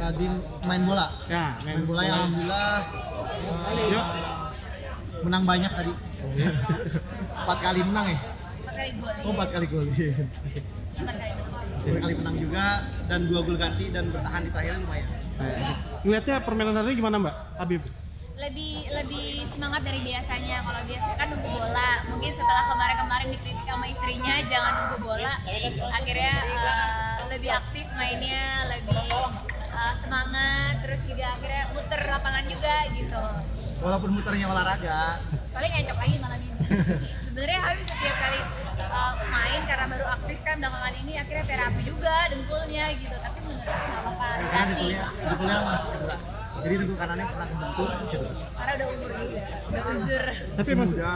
di main bola. Ya, Main bola ya, alhamdulillah menang banyak tadi. 4 kali menang ya? 4 kali gol. Oh, 4 kali gol. 4 kali. 4 kali menang juga dan 2 gol ganti dan bertahan di terakhir lumayan. Ngeliatnya permainan tadi gimana Mbak Habib? Lebih semangat dari biasanya. Kalau biasa kan nunggu bola, mungkin setelah kemarin dikritik sama istrinya jangan nunggu bola, akhirnya lebih aktif mainnya, lebih semangat, terus juga akhirnya muter lapangan juga gitu. Walaupun muternya olahraga, Paling encok lagi malam ini. Sebenarnya Habib setiap kali main karena baru aktif kan belakangan ini akhirnya terapi juga dengkulnya gitu, tapi menurut aku nggak apa-apa, dilatih dengkulnya masih cedera. Jadi dengkul kanannya pernah kebentur gitu. karena udah umur juga, udah uzur. Tapi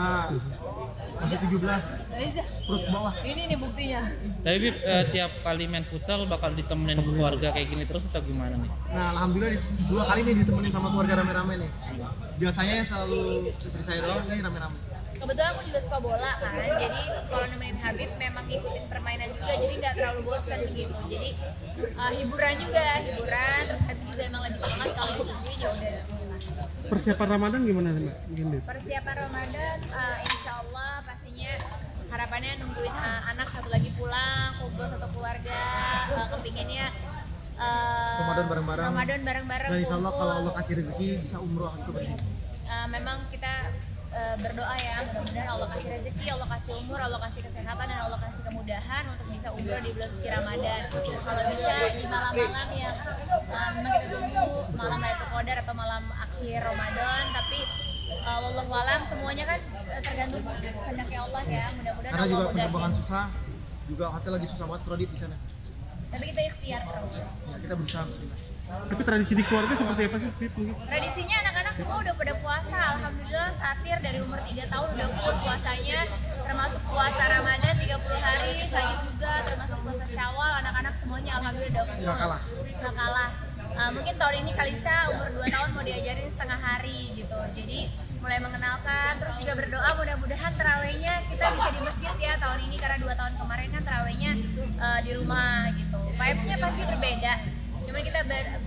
masih 17, Nggak bisa. perut bawah. Ini nih buktinya. Tapi Bib, tiap kali main futsal bakal ditemenin keluarga kayak gini terus atau gimana nih? Nah, alhamdulillah 2 kali nih ditemenin sama keluarga rame-rame nih. Biasanya selalu istri saya doang, nih rame-rame. Kebetulan aku juga suka bola kan, jadi kalau nemenin Habib memang ngikutin permainan juga, jadi nggak terlalu bosan gitu. Jadi hiburan, terus Habib juga emang lebih semangat kalau ditungguin ya udah bismillah. persiapan Ramadan gimana Mbak? Persiapan Ramadan, insya Allah pastinya harapannya nungguin anak satu lagi pulang, kumpul satu keluarga, kepinginnya Ramadan bareng-bareng. Dan insya Allah kumpul. kalau Allah kasih rezeki bisa umroh itu berarti. Memang kita berdoa ya, mudah-mudahan Allah kasih rezeki, Allah kasih umur, Allah kasih kesehatan, dan Allah kasih kemudahan untuk bisa umroh di bulan suci Ramadan. Kalau bisa di malam-malam yang memang kita tunggu, malam Lailatul Qadar atau malam akhir Ramadan, tapi wallahu alam semuanya kan tergantung kehendaknya Allah ya. Mudah-mudahan Karena Allah juga mudahin. penerbangan susah, juga hotel lagi susah banget kredit di sana. Tapi kita ikhtiar terus. Ya, kita berusaha bismillah. Tapi tradisi di keluarga seperti apa sih? Tradisinya anak-anak semua udah pada puasa. Alhamdulillah Satir dari umur 3 tahun udah full puasanya, termasuk puasa Ramadan 30 hari, Sagit juga termasuk puasa Syawal, anak-anak semuanya alhamdulillah udah full. Nggak kalah. Mungkin tahun ini Kalisa umur 2 tahun mau diajarin setengah hari gitu. Jadi mulai mengenalkan, terus juga berdoa mudah-mudahan terawihnya kita bisa di masjid ya tahun ini, karena 2 tahun kemarin kan terawihnya di rumah gitu. Vibe-nya pasti berbeda. Cuman kita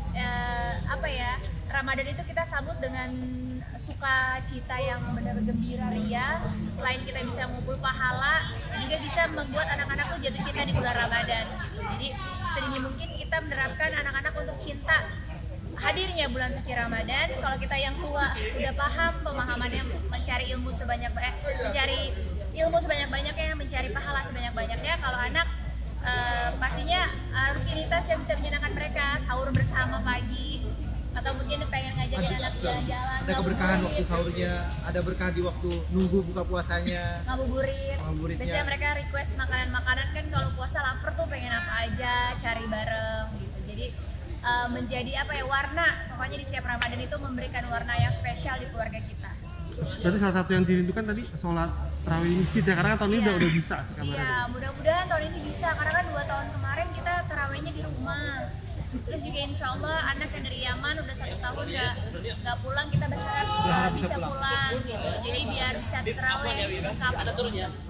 Ramadan itu kita sambut dengan sukacita yang benar gembira ria. Selain kita bisa mengumpul pahala, juga bisa membuat anak-anak tuh jatuh cinta di bulan Ramadan. Jadi sedini mungkin kita menerapkan anak-anak untuk cinta hadirnya bulan suci Ramadan. Kalau kita yang tua udah paham pemahamannya, mencari ilmu sebanyak-banyaknya, mencari pahala sebanyak-banyaknya. Kalau anak pastinya rutinitas yang bisa menyenangkan mereka, sahur bersama pagi, atau mungkin pengen ngajakin anak jalan-jalan, ada keberkahan waktu sahurnya, ada berkah di waktu nunggu buka puasanya, ngabuburit. Biasanya mereka request makanan-makanan kan, kalau puasa lapar tuh pengen apa aja, cari bareng gitu. Jadi menjadi warna, pokoknya di setiap Ramadan itu memberikan warna yang spesial di keluarga kita. Berarti salah satu yang dirindukan tadi sholat tarawih di masjid ya, karena kan tahun ini udah bisa sih kabarnya. Iya, mudah-mudahan tahun ini bisa, karena kan 2 tahun kemarin kita tarawihnya di rumah. Terus juga insya Allah anak yang dari Yaman udah 1 tahun nggak pulang, kita berharap bisa pulang gitu. Jadi biar bisa tarawih lengkap.